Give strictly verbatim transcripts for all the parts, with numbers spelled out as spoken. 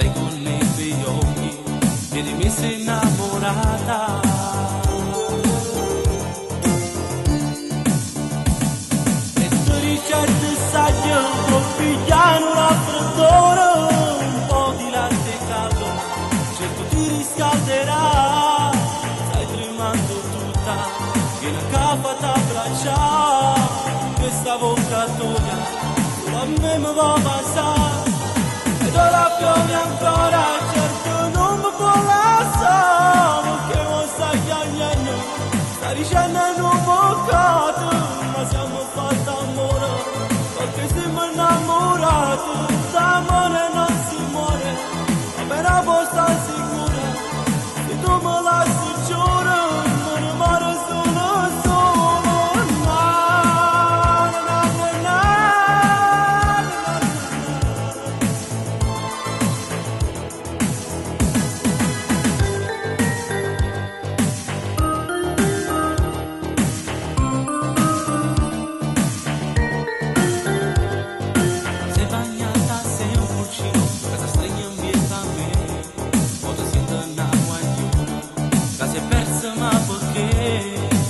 sale con i tuoi occhi e di me sei innamorata. E tu ricerchi sai che un pigliano la freddore, un po' di latte caldo, certo ti riscalderà, stai tremando tutta, che una capa t'abbraccia, questa vocatoria, a me mi va a passare, ed ora piove ancora, certo non mi può lasciare, perché non stai piangendo, sta dicendo in un boccato, ma siamo fatti amore, perché siamo innamorati, d'amore non si muore, ma per voi sta sicura, se tu me lasci giuro, non mi muore solo solo, na, na, na, na. Sei bagnata, sei un pulcino, casa stregna in vita a me, o ti sento in acqua in giù, la si è persa ma perché?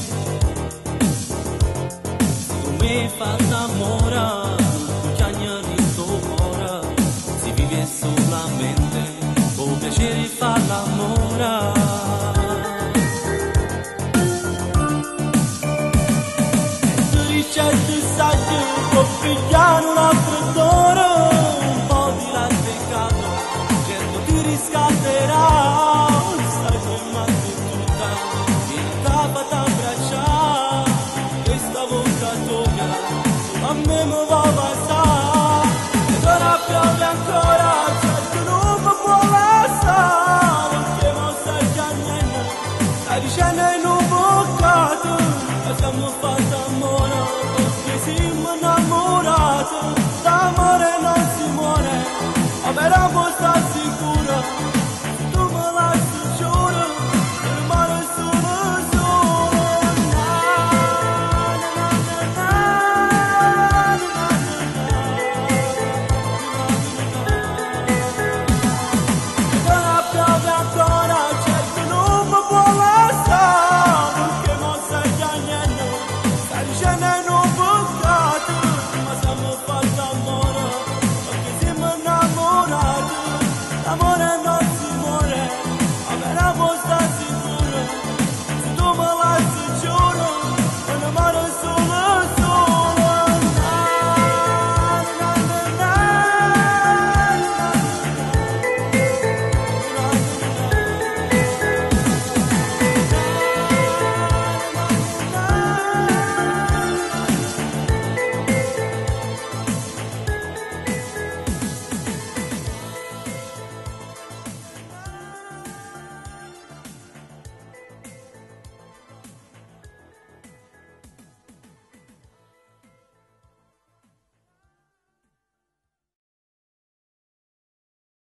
Se tu mi fai d'amore, tu ci agnari ora, si vive solamente, con piacere fa l'amore. Certo sai che può pigliare un altro odore, un po' di latte caldo, certo ti riscalderà,